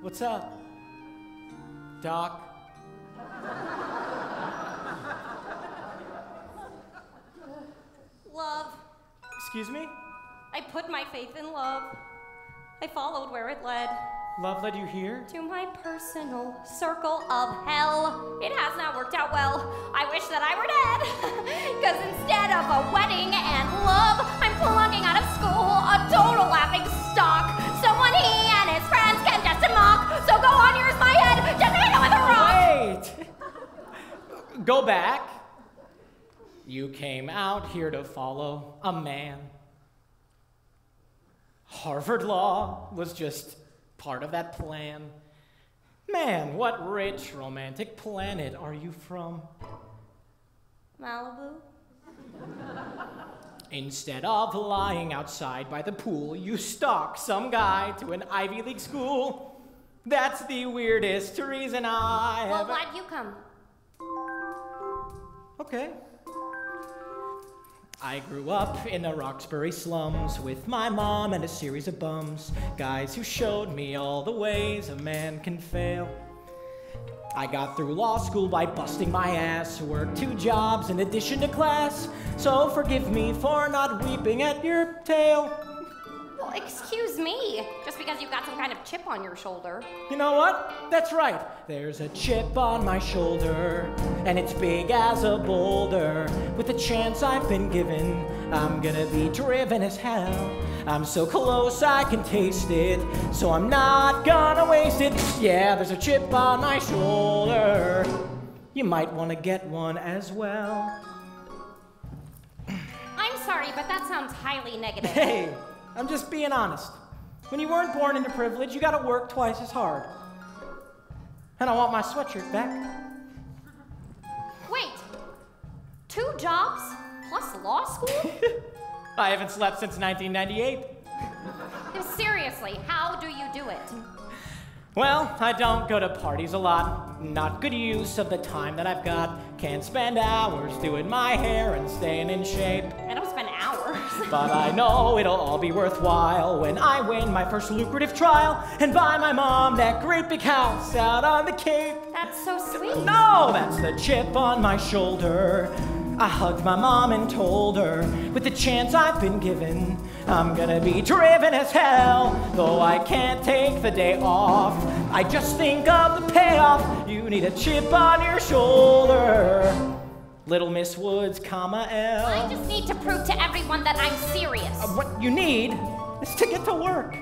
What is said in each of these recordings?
What's up? Doc? Love. Excuse me? I put my faith in love. I followed where it led. Love led you here? To my personal circle of hell. It has not worked out well. I wish that I were dead. Because instead of a wedding and love, I'm flunking out of school, a total laughing stock. Someone he and his friends can just mock. So go on, here's my head, just hit it with a rock. Wait! Go back. You came out here to follow a man. Harvard Law was just part of that plan. Man, what rich, romantic planet are you from? Malibu? Instead of lying outside by the pool, you stalk some guy to an Ivy League school. That's the weirdest reason I Well, have... why'd you come? Okay. I grew up in the Roxbury slums with my mom and a series of bums, guys who showed me all the ways a man can fail. I got through law school by busting my ass, worked 2 jobs in addition to class, so forgive me for not weeping at your tale. Well, excuse me. Just because you've got some kind of chip on your shoulder. You know what? That's right. There's a chip on my shoulder, and it's big as a boulder. With the chance I've been given, I'm gonna be driven as hell. I'm so close I can taste it, so I'm not gonna waste it. Yeah, there's a chip on my shoulder. You might want to get one as well. I'm sorry, but that sounds highly negative. Hey, I'm just being honest. When you weren't born into privilege, you gotta work twice as hard. And I want my sweatshirt back. Wait, 2 jobs plus law school? I haven't slept since 1998. Seriously, how do you do it? Well, I don't go to parties a lot. Not good use of the time that I've got. Can't spend hours doing my hair and staying in shape. I don't spend hours. But I know it'll all be worthwhile when I win my first lucrative trial and buy my mom that great big house out on the Cape. That's so sweet. No, that's the chip on my shoulder. I hugged my mom and told her, with the chance I've been given, I'm gonna be driven as hell. Though I can't take the day off, I just think of the payoff. You need a chip on your shoulder. Little Miss Woods, comma, Elle. I just need to prove to everyone that I'm serious. What you need is to get to work.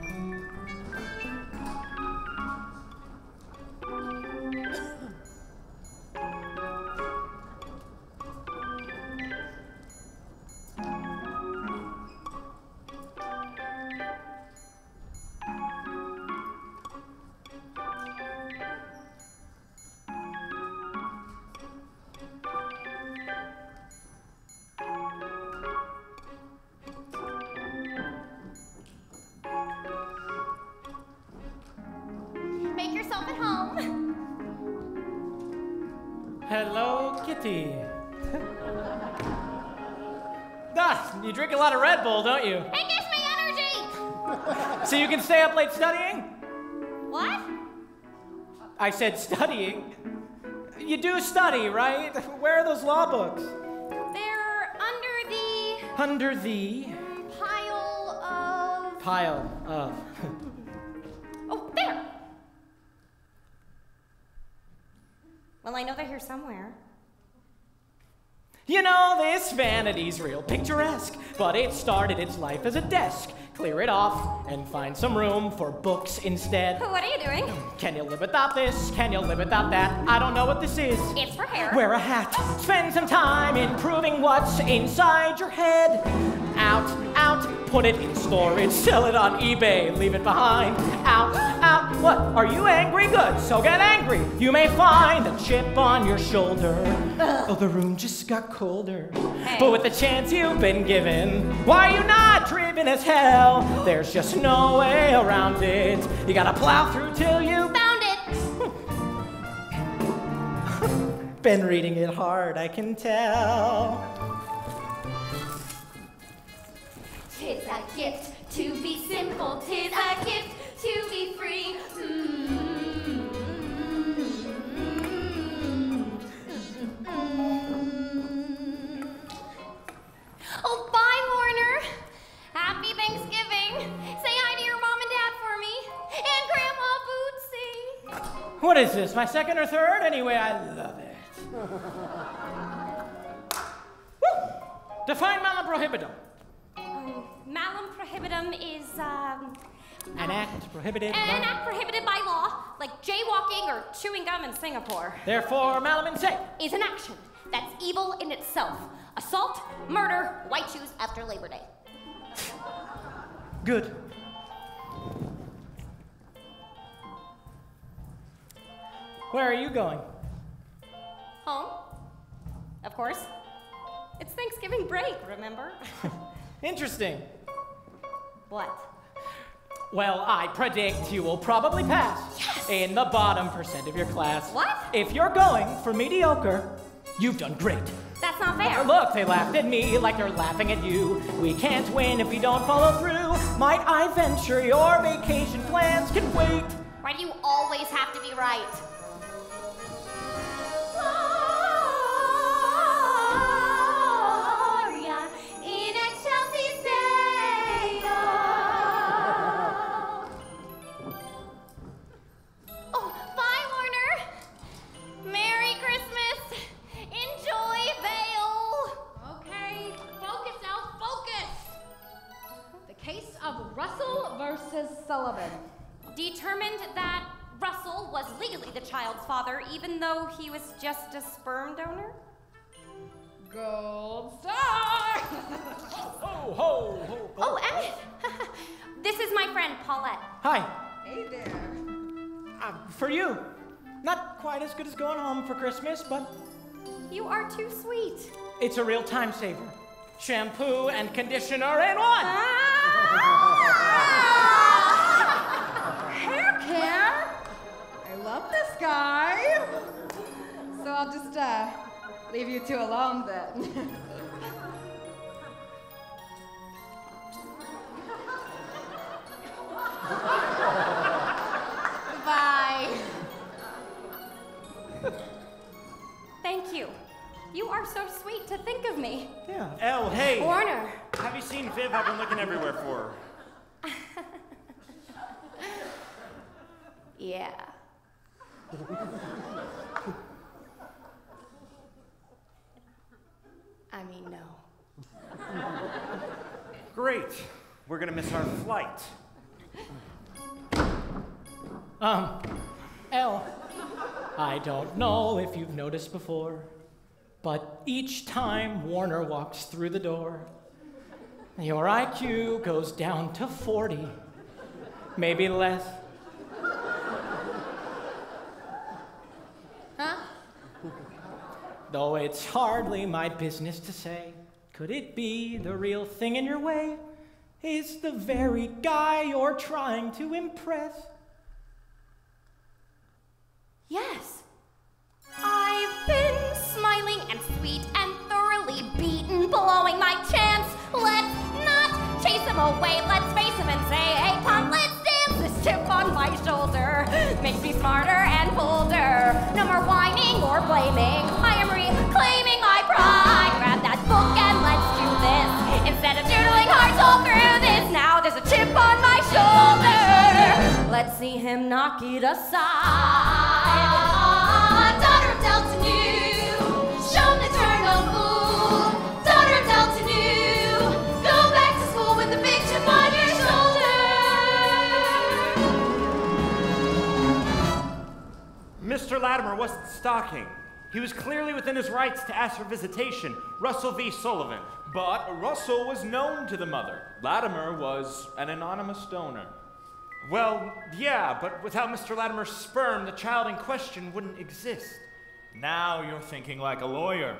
Make yourself at home. Hello, Kitty. You drink a lot of Red Bull, don't you? It gives me energy. So you can stay up late studying? What? I said studying. You do study, right? Where are those law books? They're under the Under the pile of... Oh, there. Well, I know they're here somewhere. You know, this vanity's real picturesque, but it started its life as a desk. Clear it off and find some room for books instead. What are you doing? Can you live without this? Can you live without that? I don't know what this is. It's for hair. Wear a hat. Spend some time improving what's inside your head. Out, out, put it in storage. Sell it on eBay, leave it behind. Out, out, what? Are you angry? Good, so get angry. You may find a chip on your shoulder. Oh, the room just got colder. Hey. But with the chance you've been given, why are you not driven as hell? There's just no way around it. You gotta plow through till you Found it. been reading it hard, I can tell. 'Tis a gift to be simple, 'tis a gift to be free. Oh, bye, Warner. Happy Thanksgiving. Say hi to your mom and dad for me. And Grandma Bootsy. What is this, my second or third? Anyway, I love it. Woo! Define malum prohibitum. Malum prohibitum is, An act prohibited an act prohibited by law, like jaywalking or chewing gum in Singapore. Therefore, malum in se. Is an action that's evil in itself. Assault, murder, white shoes after Labor Day. Good. Where are you going? Home? Of course. It's Thanksgiving break, remember? Interesting. What? Well, I predict you will probably pass. Yes! In the bottom % of your class. What? If you're going for mediocre, you've done great. That's not fair. Look, they laughed at me like they're laughing at you. We can't win if we don't follow through. Might I venture your vacation plans can wait? Why do you always have to be right? Gloria in a Chelsi stable. Oh, bye, Warner. Merry Christmas. Enjoy Vale. Okay, focus now, focus! The case of Russell versus Sullivan. Determined that Russell was legally the child's father, even though he was just a sperm donor? Gold star! Ho, ho, ho. Oh, Emmett! This is my friend, Paulette. Hi. Hey there. For you. Not quite as good as going home for Christmas, but You are too sweet. it's a real time saver. Shampoo and conditioner in one. Hair care? I love this guy. So I'll just leave you two alone then. Goodbye. Thank you. You are so sweet to think of me. Yeah. Elle, hey! Warner. Have you seen Viv? I've been looking everywhere for her. Yeah. I mean, no. Great. We're gonna miss our flight. Elle, I don't know if you've noticed before, but each time Warner walks through the door, your IQ goes down to 40, maybe less. Huh? Though it's hardly my business to say, could it be the real thing in your way? Is the very guy you're trying to impress? Yes. I've been smiling and sweet and thoroughly beaten, blowing my chance. Let's not chase him away. Let's face him and say, hey, punk, let's dance. This chip on my shoulder makes me smarter and bolder. No more whining or blaming. I am reclaiming my pride. Grab that book and let's do this. Instead of doodling hearts all through this, now there's a chip on my shoulder. Let's see him knock it aside. Daughter of Delta New, shown eternal fool. Daughter of Delta New, go back to school with a big chip on your shoulder. Mr. Latimer wasn't stalking. He was clearly within his rights to ask for visitation. Russell v. Sullivan. But Russell was known to the mother. Latimer was an anonymous donor. Well, yeah, but without Mr. Latimer's sperm, the child in question wouldn't exist. Now you're thinking like a lawyer.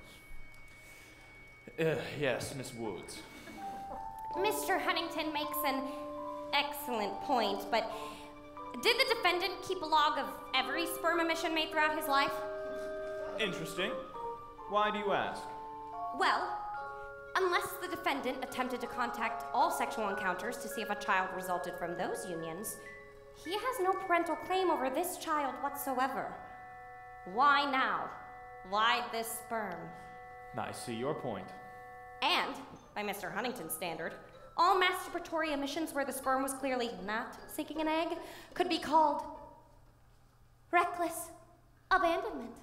Yes, Miss Woods. Mr. Huntington makes an excellent point, but did the defendant keep a log of every sperm emission made throughout his life? Interesting. Why do you ask? Well, Unless the defendant attempted to contact all sexual encounters to see if a child resulted from those unions, he has no parental claim over this child whatsoever. Why now? Why this sperm? I see your point. And, by Mr. Huntington's standard, all masturbatory emissions where the sperm was clearly not sinking an egg could be called reckless abandonment.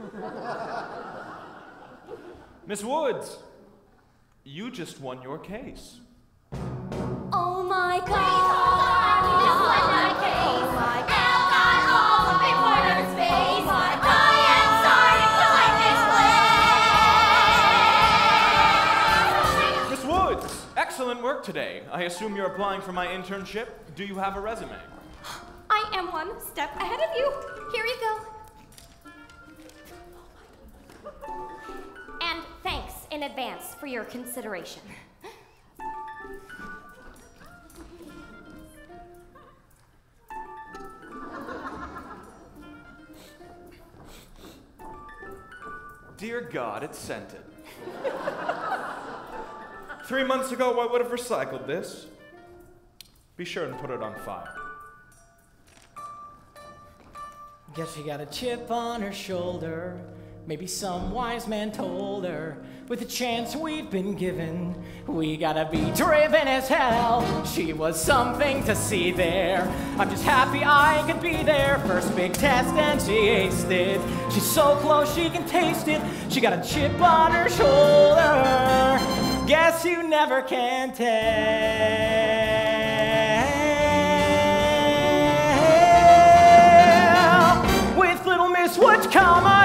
Miss Woods, you just won your case. Oh my God! You just won my case. Oh my God! Elle got all the big corners face. Oh my God! I am starting to like this place. Miss Woods, excellent work today. I assume you're applying for my internship. Do you have a resume? I am one step ahead of you. Here you go. And thanks in advance for your consideration. Dear God, it sent it. 3 months ago, I would have recycled this. Be sure and put it on file. Guess she got a chip on her shoulder. Maybe some wise man told her, with the chance we've been given, we gotta be driven as hell. She was something to see there. I'm just happy I could be there. First big test and she aced it. She's so close she can taste it. She got a chip on her shoulder. Guess you never can tell. With little Miss Woods, comma,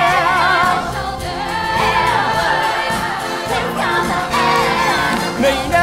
may you